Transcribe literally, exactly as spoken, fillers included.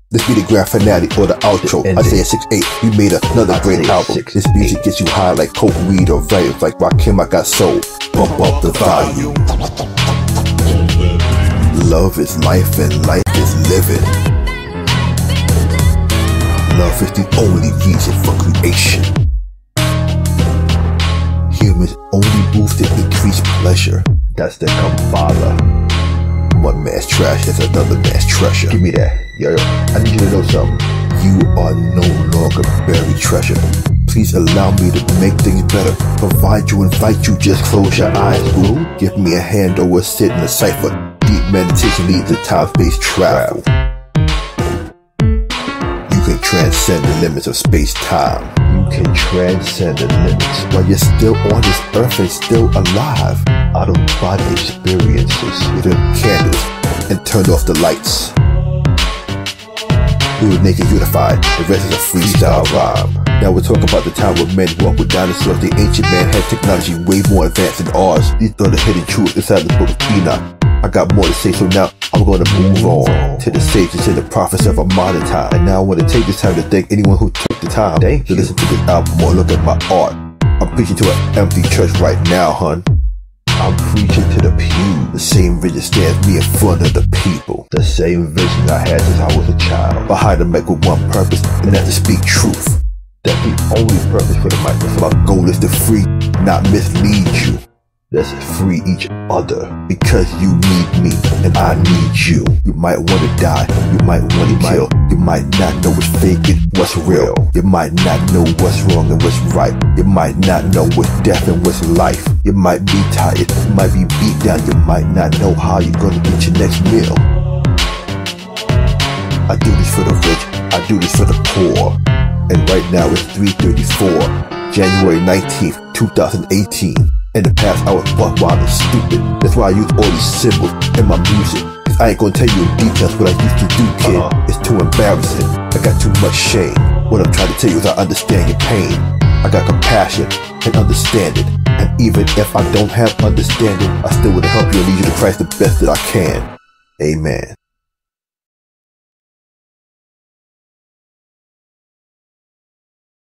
This be the grand finale or the outro. Isaiah six eight, we made another great album. This music gets you high like coke, weed, or vibes like Rakim, I got soul. Bump up the volume. Love is life and life is living. Love is the only reason for creation. Humans only move to increase pleasure. That's the Kabbalah. One man's trash is another man's treasure. Give me that. Yo, yo, I need you to know something. You are no longer buried treasure. Please allow me to make things better. Provide you, invite you, just close your eyes, boo. Give me a hand or we'll sit in a cipher. Deep meditation leads to time-space travel. You can transcend the limits of space-time. You can transcend the limits while you're still on this earth and still alive. Out-of-body experiences. We lit candles and turned off the lights. We were naked unified, the rest is a freestyle rhyme. Now we're talking about the time when men walked with dinosaurs. The ancient man had technology way more advanced than ours. These are the hidden truths inside the book of Enoch. I got more to say, so now I'm gonna move on to the sages and the prophets of a modern time. And now I want to take this time to thank anyone who took the time to listen to this album or look at my art. I'm preaching to an empty church right now, hun. I'm preaching to the pew. The same vision stands me in front of the people. The same vision I had since I was a child. Behind the mic with one purpose, and that's to speak truth. That's the only purpose for the microphone. My goal is to free, not mislead you. Let's free each other, because you need me and I need you. You might want to die, you might want to kill. You might not know what's fake and what's real. You might not know what's wrong and what's right. You might not know what's death and what's life. You might be tired, you might be beat down. You might not know how you're gonna get your next meal. I do this for the rich, I do this for the poor. And right now it's three thirty-four, January nineteenth, two thousand eighteen. In the past, I was buck wild and stupid. That's why I use all these symbols in my music. Cause I ain't gonna tell you in details what I used to do, kid. Uh-huh. It's too embarrassing. I got too much shame. What I'm trying to tell you is I understand your pain. I got compassion and understanding. And even if I don't have understanding, I still wanna help you and lead you to Christ the best that I can. Amen.